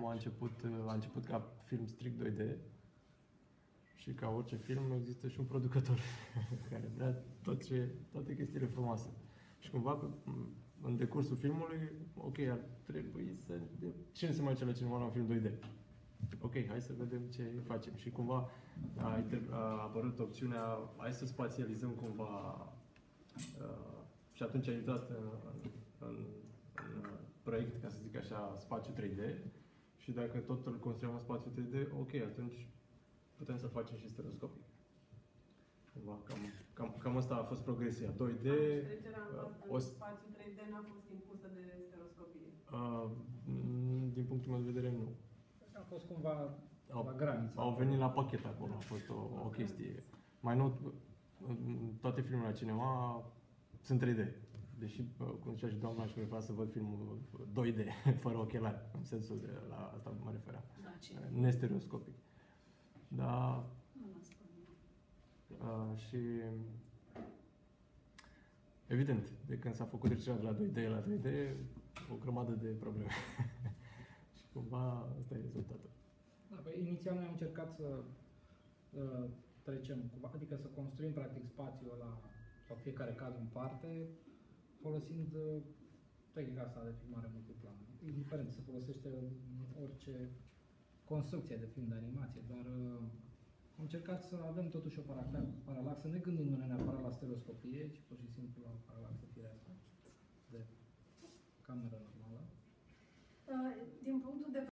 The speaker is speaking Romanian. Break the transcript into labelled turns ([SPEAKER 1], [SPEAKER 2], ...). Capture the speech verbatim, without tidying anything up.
[SPEAKER 1] a început, a început ca film strict doi D și ca orice film există și un producător care vrea tot ce, toate chestiile frumoase. Și cumva, în decursul filmului, ok, ar trebui să... Cine se mai duce la cinema la un film doi D? Ok, hai să vedem ce facem. Și cumva a, a apărut opțiunea, hai să spațializăm cumva uh, și atunci a intrat în, în, în, în proiect, ca să zic așa, spațiu trei D și dacă tot îl construim în spațiu trei D, ok, atunci putem să facem și stereoscopic. Cumva, cam, cam, cam asta a fost progresia. doi D...
[SPEAKER 2] Deci trecerea în uh, spațiu trei D n-a fost impusă de stereoscopie?
[SPEAKER 1] Uh, din punctul meu de vedere, nu.
[SPEAKER 3] A fost cumva
[SPEAKER 1] au,
[SPEAKER 3] la graniță.
[SPEAKER 1] Au venit la pachet acolo, a fost o, o chestie. Mai nou, toate filmele la cinema sunt trei D. Deși, cum zicea și doamna, și mi-e place să văd filmul doi D, fără ochelari, în sensul de la asta mă referea. Da, nestereoscopic. Dar... Uh, și... Evident, de când s-a făcut trecerea de la doi D la trei D, o grămadă de probleme. Și cumva asta e rezultatul.
[SPEAKER 3] Da, păi, inițial noi am încercat să uh, trecem, cumva, adică să construim practic spațiul ăla, sau fiecare caz în parte, folosind uh, tehnica asta de filmare multiplan. Indiferent, se folosește în orice construcție de film de animație, dar uh, am încercat să avem totuși o paralaxă, ne gândindu-ne neapărat la stereoscopie, ci pur și simplu la o paralaxă firească de cameră normală.
[SPEAKER 2] Din punctul de